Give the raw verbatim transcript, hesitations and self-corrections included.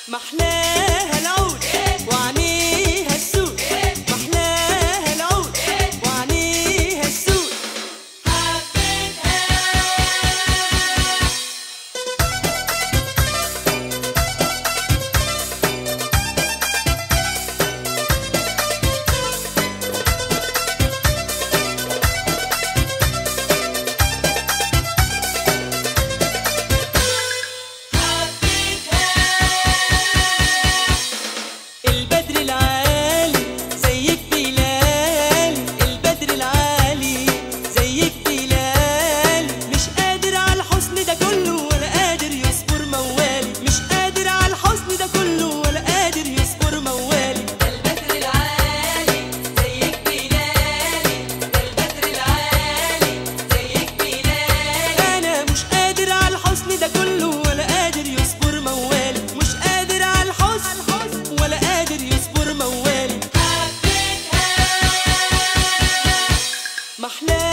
محلاها العود وعينيها السود، محلاها العود وعينيها السود. البدر العالي زيك بلالي، البدر العالي زيك بلالي، مش قادر على الحسن ده كله ولا قادر يصبر موالي، مش قادر على الحسن ده كله ولا قادر يصبر موالي. البدر العالي زيك بلالي، البدر العالي زيك بلالي، أنا مش قادر على الحسن ده كله ولا قادر يصبر موالي، مش قادر على الحسن ولا قادر يصبر موالي. حبيتها محلاها